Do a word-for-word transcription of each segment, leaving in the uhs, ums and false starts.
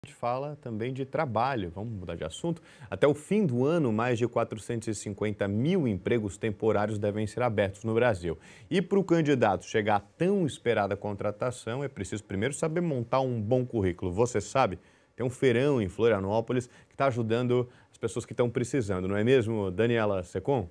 A gente fala também de trabalho, vamos mudar de assunto. Até o fim do ano, mais de quatrocentos e cinquenta mil empregos temporários devem ser abertos no Brasil. E para o candidato chegar à tão esperada contratação, é preciso primeiro saber montar um bom currículo. Você sabe, tem um feirão em Florianópolis que está ajudando as pessoas que estão precisando, não é mesmo, Daniela Secom?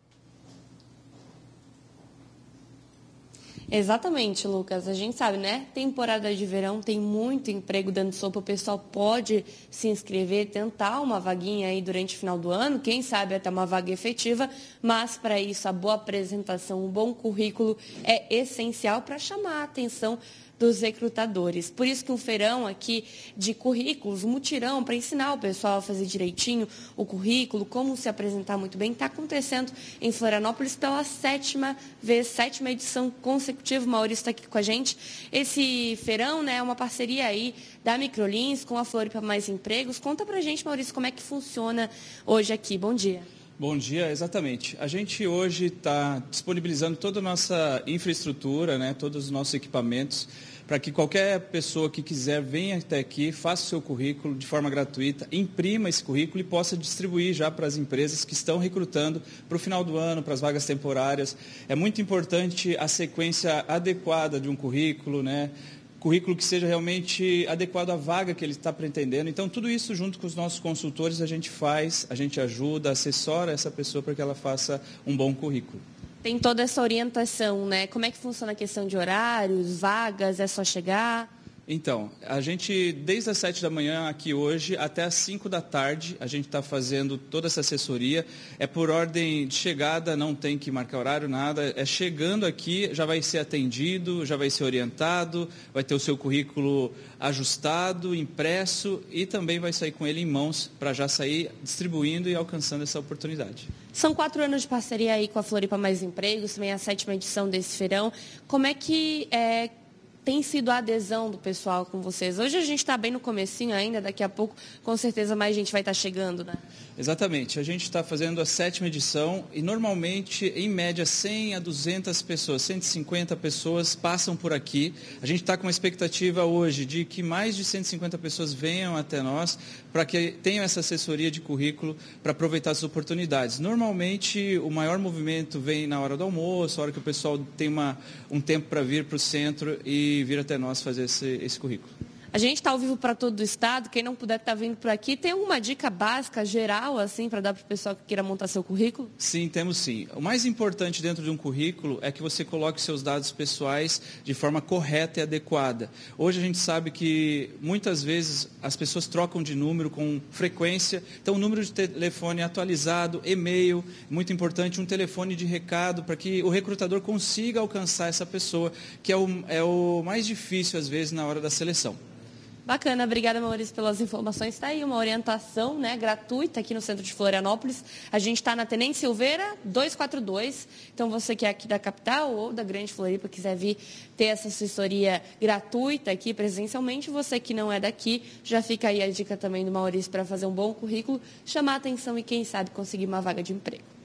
Exatamente, Lucas. A gente sabe, né? Temporada de verão, tem muito emprego dando sopa. O pessoal pode se inscrever, tentar uma vaguinha aí durante o final do ano, quem sabe até uma vaga efetiva, mas para isso a boa apresentação, um bom currículo é essencial para chamar a atenção dos recrutadores. Por isso que um feirão aqui de currículos, um mutirão para ensinar o pessoal a fazer direitinho o currículo, como se apresentar muito bem, está acontecendo em Florianópolis pela sétima vez, sétima edição consecutiva. O Maurício está aqui com a gente. Esse feirão, né, é uma parceria aí da Microlins com a Floripa Mais Empregos. Conta pra gente, Maurício, como é que funciona hoje aqui. Bom dia. Bom dia, exatamente. A gente hoje está disponibilizando toda a nossa infraestrutura, né, todos os nossos equipamentos, para que qualquer pessoa que quiser venha até aqui, faça o seu currículo de forma gratuita, imprima esse currículo e possa distribuir já para as empresas que estão recrutando para o final do ano, para as vagas temporárias. É muito importante a sequência adequada de um currículo, né? Currículo que seja realmente adequado à vaga que ele está pretendendo. Então, tudo isso junto com os nossos consultores a gente faz, a gente ajuda, assessora essa pessoa para que ela faça um bom currículo. Tem toda essa orientação, né? Como é que funciona a questão de horários, vagas, é só chegar? Então, a gente, desde as sete da manhã aqui hoje até as cinco da tarde, a gente está fazendo toda essa assessoria. É por ordem de chegada, não tem que marcar horário, nada. É chegando aqui, já vai ser atendido, já vai ser orientado, vai ter o seu currículo ajustado, impresso e também vai sair com ele em mãos para já sair distribuindo e alcançando essa oportunidade. São quatro anos de parceria aí com a Floripa Mais Empregos, também a sétima edição desse feirão. Como é que é, tem sido a adesão do pessoal com vocês? Hoje a gente está bem no comecinho ainda, daqui a pouco com certeza mais gente vai estar chegando, né? Exatamente, a gente está fazendo a sétima edição e normalmente, em média, cem a duzentas pessoas, cento e cinquenta pessoas passam por aqui. A gente está com uma expectativa hoje de que mais de cento e cinquenta pessoas venham até nós para que tenham essa assessoria de currículo para aproveitar as oportunidades. Normalmente, o maior movimento vem na hora do almoço, a hora que o pessoal tem uma, um tempo para vir para o centro e vir até nós fazer esse, esse currículo. A gente está ao vivo para todo o estado, quem não puder estar vindo por aqui, tem alguma dica básica, geral, assim, para dar para o pessoal que queira montar seu currículo? Sim, temos sim. O mais importante dentro de um currículo é que você coloque seus dados pessoais de forma correta e adequada. Hoje a gente sabe que muitas vezes as pessoas trocam de número com frequência, então o número de telefone atualizado, e-mail, muito importante, um telefone de recado para que o recrutador consiga alcançar essa pessoa, que é o, é o mais difícil às vezes na hora da seleção. Bacana, obrigada, Maurício, pelas informações. Está aí uma orientação, né, gratuita aqui no centro de Florianópolis. A gente está na Tenente Silveira, duzentos e quarenta e dois. Então, você que é aqui da capital ou da Grande Floripa, quiser vir ter essa assessoria gratuita aqui presencialmente, você que não é daqui, já fica aí a dica também do Maurício para fazer um bom currículo, chamar a atenção e, quem sabe, conseguir uma vaga de emprego.